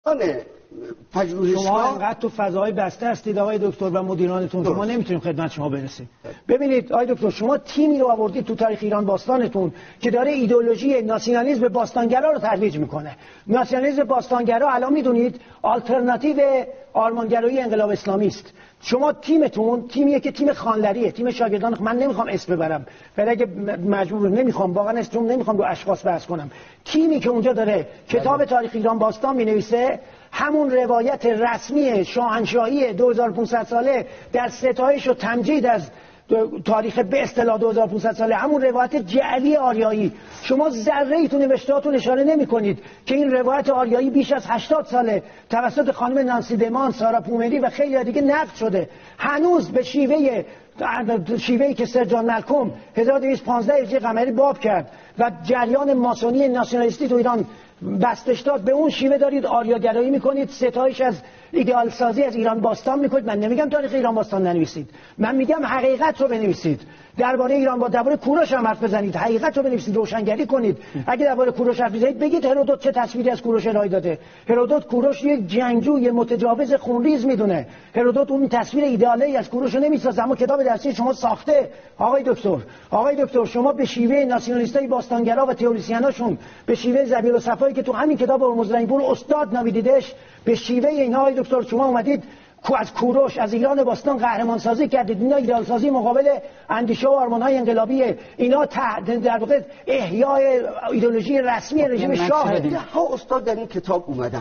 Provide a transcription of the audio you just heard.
شما انقدر تو فضای بسته هستید آقای دکتر و مدیرانتون که ما نمیتونیم خدمت شما برسیم. ببینید آقای دکتر، شما تیمی رو آوردید تو تاریخ ایران باستانتون که داره ایدئولوژی ناسیونالیسم باستانگرا رو ترویج میکنه. ناسیونالیسم باستانگرا الان میدونید آلترناتیو آرمانگرایی انقلاب اسلامی است. شما تیمتون تیمیه که تیم خانلریه، تیم شاگردان. من نمیخوام اسم ببرم ولی اگه مجبور نمیخوام، واقعا اسم نمیخوام رو اشخاص بحث کنم. تیمی که اونجا داره کتاب تاریخ ایران باستان مینویسه، همون روایت رسمی شاهنشاهی 2500 ساله در ستایش و تمجید از تاریخ به اصطلاح 2500 ساله، همون روایت جعلی آریایی. شما ذره ای تو نوشتهاتون اشاره نمی کنید که این روایت آریایی بیش از 80 ساله توسط خانم نانسی دمان، سارا پومری و خیلی دیگه نقد شده. هنوز به شیوهی که سر جان مالکوم 1215 هجری قمری باب کرد و جریان ماسونی ناسیونالیستی تو ایران بستش داد، به اون شیوه دارید آریاگرایی میکنید، ستایش از ایدئال سازی از ایران باستان میکنید. من نمیگم تاریخ ایران باستان ننویسید، من میگم حقیقت رو بنویسید. درباره ایران با درباره کوروش هم حرف بزنید، حقیقت رو بنویسید، روشنگری کنید. اگه درباره کوروش حرف بزنید بگید هرودوت چه تصویری از کوروش ارائه داده. هرودوت کوروش یک جنگجوی متجاوز خونریز میدونه. هرودوت اون تصویر ایدئالی از کوروش رو نمیسازه، اما کتاب درسی شما ساخته. آقای دکتر شما به شیوه ناسیونالیستای باستانگرا و تئوریسیناشون، به شیوه زبیر و صفایی که تو همین کتاب هرمزرنگپور استاد نامیدیدش، به شیوه اینها آقای دکتر شما اومدید از کوروش، از ایران باستان قهرمان سازی کردید. اینا ایدئال سازی مقابل اندیشه و آرمان‌های انقلابیه. اینا در واقع احیای ایدئولوژی رسمی رژیم شاه. ها استاد در این کتاب اومدن